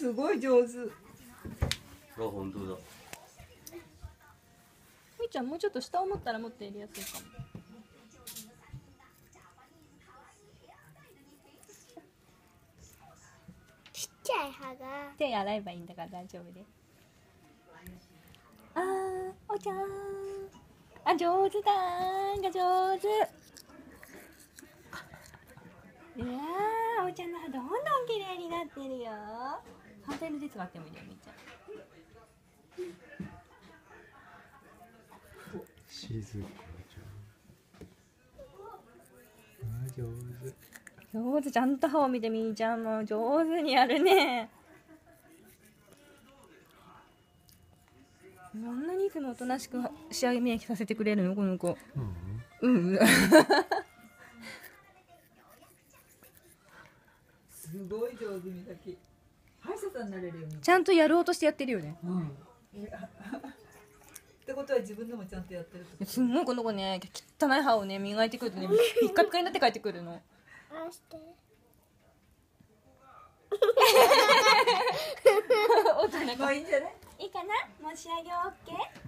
すごい上手。 あ、本当だ。 みーちゃんもうちょっと下を持ったらもっとやりやすいかも。 ちっちゃい歯が。 手洗えばいいんだから大丈夫です。あー、おちゃん。あ、上手だーが上手。いやー、おちゃんの歯どんどん綺麗になってるよ。反対の手使ってもいいよ、みーちゃん。 静かちゃん。あ、上手。 上手、ちゃんと歯を見てみーちゃんも上手にやるね。こんなにいつもおとなしく仕上げ磨きさせてくれるのこの子。うん。 すごい上手みたき。歯医者さんになれるよ。 ちゃんとやろうとしてやってるよね。 ってことは自分でもちゃんとやってるってこと。 すんごいこの子ね、汚い歯をね磨いてくるとね、ピッカピカになって帰ってくるの。 あして。 大人もういいんじゃない？ いいかな？もう仕上げオッケー？